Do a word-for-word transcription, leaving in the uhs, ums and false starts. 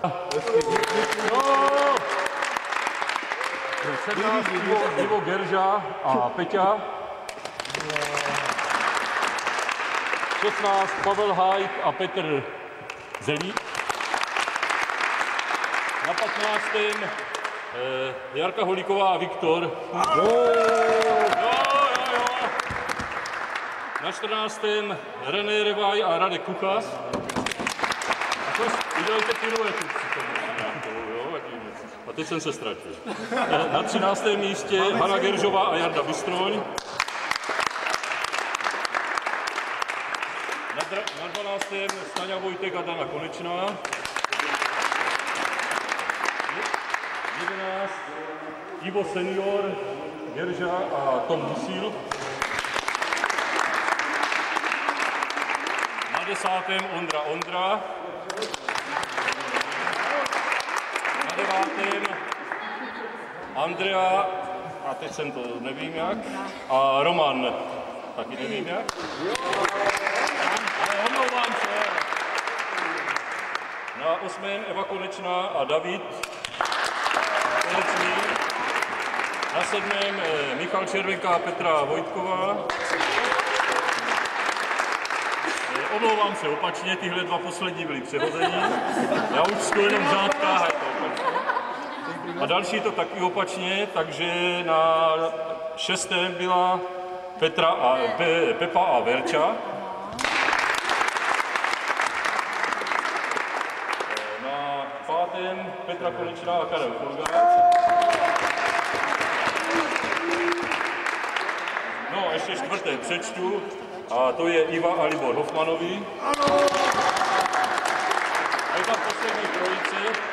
sedmnáct Ivo, Ivo Gerža a Peťa. šestnáct Pavel Hajt a Petr Zelík. Na patnáctém eh, Jarka Holíková a Viktor. Jo, jo, jo. Na čtrnáctém René Revaj a Radek Kuchař. A to udělejte piruetu. A teď jsem se ztratil. Na třináctém místě Hana Geržová a Jarda Bystroň. Na dvanáctém Staňa Vojtek a Dana Konečná. jedenáct Ivo Senior, Gerža a Tom Musil. Na desátém Ondra Ondra. Na devátém Andrea, a teď jsem to nevím jak, a Roman, taky nevím jak. Ale omlouvám se. Na osmém Eva Konečná a David Konečný. Na sedmém Michal Červenka a Petra Vojtková. Omlouvám se opačně, tyhle dva poslední byly přehození. Já už skoro jenom řádka a je to opačně. A další to taky opačně, takže na šestém byla Petra a, Pe, Pepa a Verča. Na pátém Petra Konečná a Karel Kolga. No a ještě čtvrté přečtu, a to je Iva a Libor Hofmanovi. A je tam poslední trojice.